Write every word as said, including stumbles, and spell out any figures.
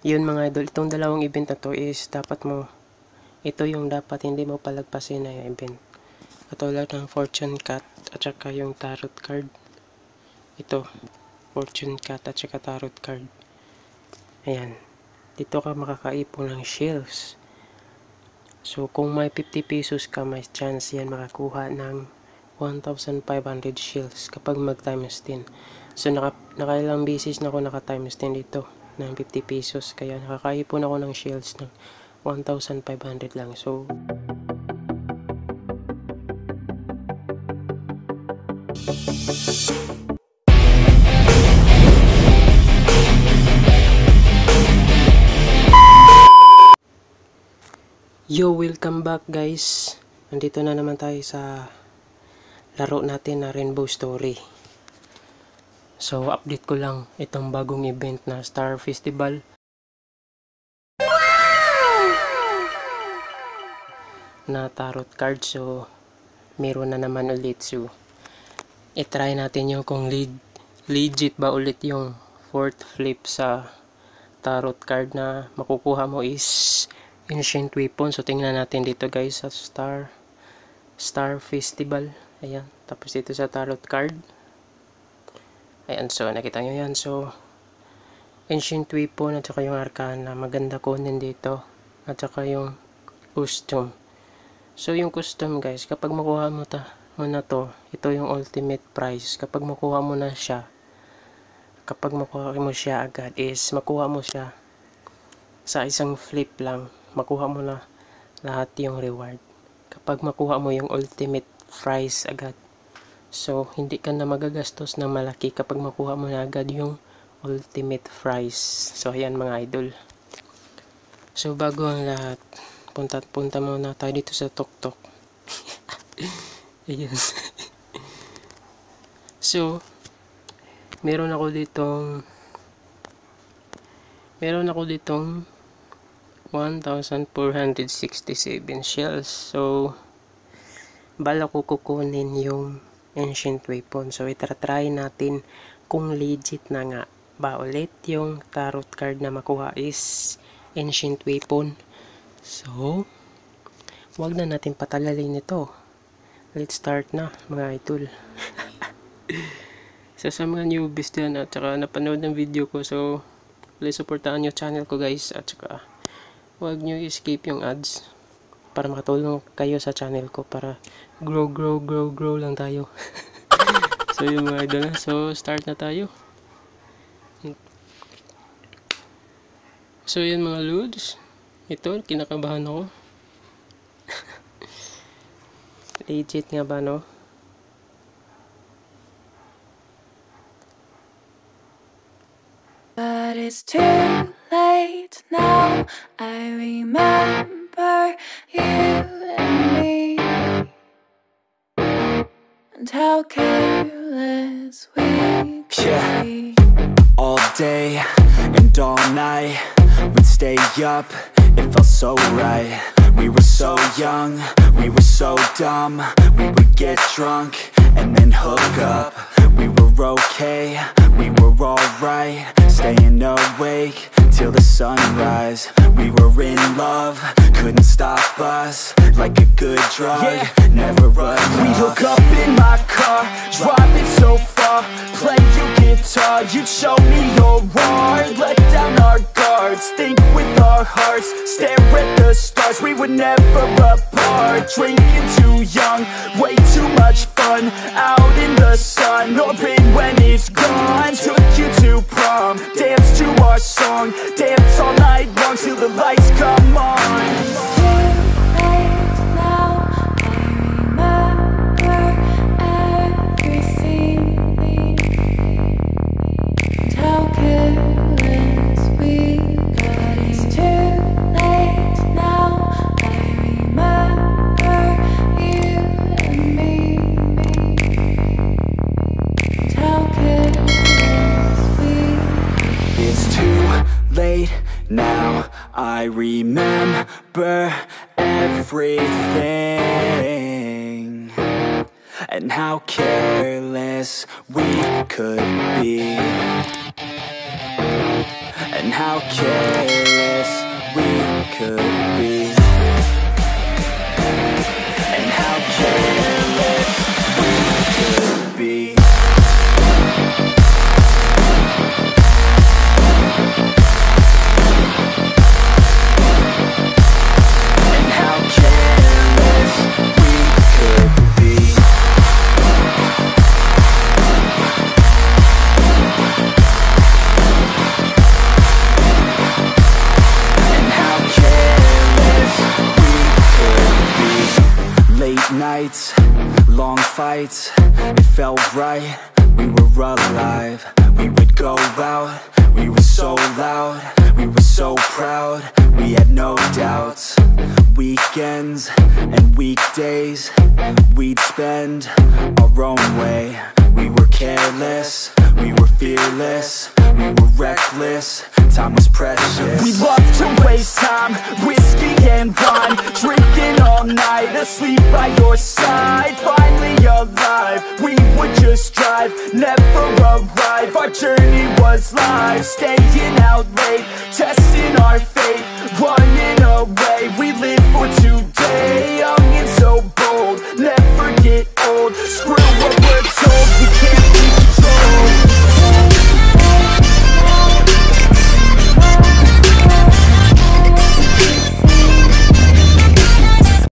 yun mga idol, itong dalawang event na to is dapat mo, ito yung dapat hindi mo palagpasin na yung event. Katulad ng fortune cut at saka yung tarot card. Ito, fortune cut at saka tarot card. Ayan, dito ka makakaipon ng shells. So kung may fifty pesos ka, may chance yan makakuha ng one thousand five hundred shells kapag mag times ten. So naka, nakailang beses na ako naka times ten dito ng fifty pesos, kaya nakakaipon ako ng shells ng one thousand five hundred lang. So yo, welcome back guys. Nandito na naman tayo sa laro natin na Rainbow Story. So update ko lang itong bagong event na Star Festival. Na tarot card. So meron na naman ulit. So i-try natin yung kung lead, legit ba ulit yung fourth flip sa tarot card na makukuha mo is Ancient Weapon. So tingnan natin dito guys sa Star Star Festival. Ayan, tapos dito sa tarot card. Ayan, so nakita nyo yan. So Ancient Weapon at saka yung Arcana, maganda kunin dito. At saka yung custom. So yung custom guys, kapag makuha mo, ta, mo na to, ito yung ultimate price. Kapag makuha mo na siya, kapag makuha mo siya agad is makuha mo siya sa isang flip lang, makuha mo na lahat yung reward. Kapag makuha mo yung ultimate price agad, so hindi ka na magagastos ng malaki kapag makuha mo na agad yung ultimate price. So ayan mga idol. So bago ang lahat, punta punta muna tayo dito sa tuktok. Ayan. So meron ako ditong meron ako ditong one thousand four hundred sixty-seven shells. So bala ko kukunin yung Ancient Weapon. So itatry natin kung legit na nga ba ulit yung tarot card na makuha is Ancient Weapon. So wag na natin patagalin ito. Let's start na mga idol. So sa mga newbies dyan at saka napanood ng video ko, so please supportaan nyo channel ko guys, at saka huwag nyo i-skip yung ads para makatulong kayo sa channel ko para grow grow grow grow lang tayo. So yung mga idol, so start na tayo. So yun mga lods, ito kinakabahan ako. Legit nga ba no? But it's too late now. I remember you and me, and how careless we could yeah. be. All day and all night we'd stay up, it felt so right. We were so young, we were so dumb. We would get drunk and then hook up. We were okay, we were alright, staying awake till the sunrise. We were in love, couldn't stop us, like a good drug, yeah. Never enough. We'd hook up in my car, drive it so far, play your guitar, you'd show me your art, let down our guards, think with our hearts, stare at the stars. We were never apart, drinking too young, way too much fun, out in the sun, open when it's gone. Took you to prom, dance to our song, dance all night long till the lights come on. Now I remember everything, and how careless we could be, and and how careless we could be, and how careless we could be. And how careless we could be. And how careless we could be. Late nights, long fights, it felt right, we were alive. We would go out, we were so loud, we were so proud, we had no doubts. Weekends and weekdays, we'd spend our own way. We were careless, we were fearless, we were reckless, time was precious. We loved to waste time, whiskey and wine, drinking all night, asleep by your side. Finally alive, we would just drive, never arrive. Our journey was life, staying out late,